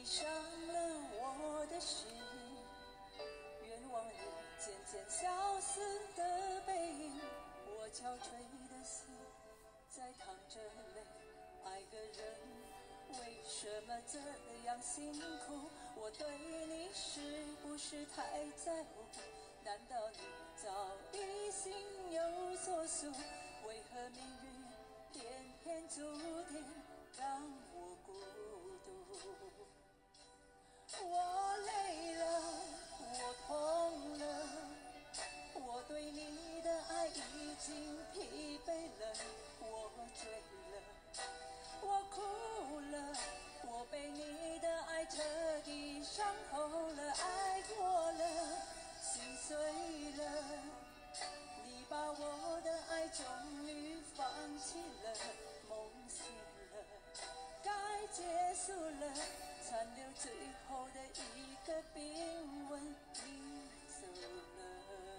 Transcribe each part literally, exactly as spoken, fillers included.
伤了我的心，愿望你渐渐消失的背影，我憔悴的心在淌着泪。爱个人为什么这样辛苦？我对你是不是太在乎？难道你早已心有所属？为何命运偏偏注定让我孤独？我累了，我痛了，我对你的爱已经疲惫了，我醉了，我哭了，我被你的爱彻底伤透了，爱过了，心碎了，你把我的爱终于放弃了，梦醒了，该结束了，残留最后的一个冰吻，你走了。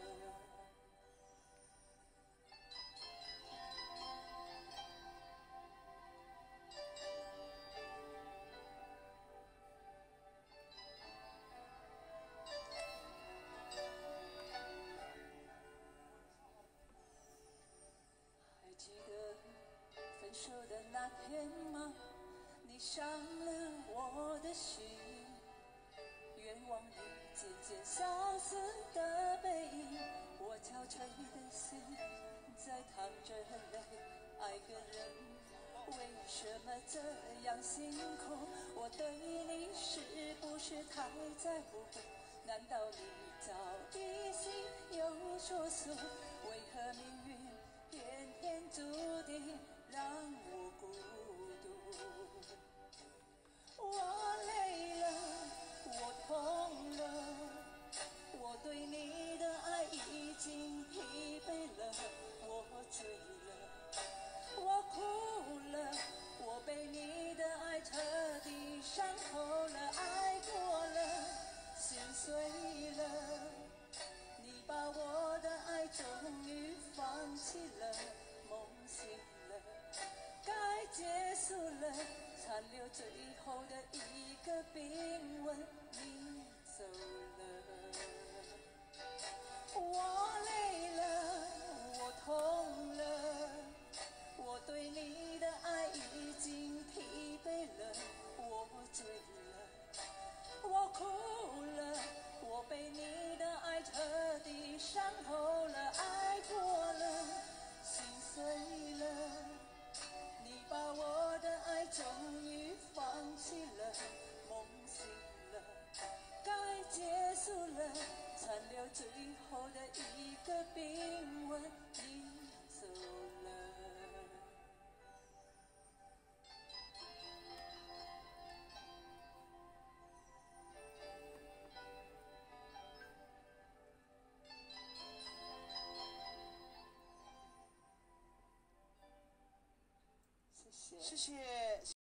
还记得分手的那天吗？你伤了我的心，愿望你渐渐消失的背影，我憔悴的心在淌着泪。爱个人为什么这样辛苦？我对你是不是太在乎？难道你早已心有所属？为何命运偏偏注定让我孤独？我累了，我痛了，我对你的爱已经疲惫了，我醉了，我哭了，我被你的爱彻底伤透了，爱过了，心碎了，你把我的爱终于放弃了，梦醒了，该结束了，残留最后的一个冰吻，你走了。我累了，我痛了，我对你的爱已经疲惫了，我醉了，我哭了，我被你的爱彻底伤透了，爱过了，心碎了，你把我的爱终于放弃了，梦醒了，该结束了，残留最后的一个冰吻，你走了。谢谢。 谢谢。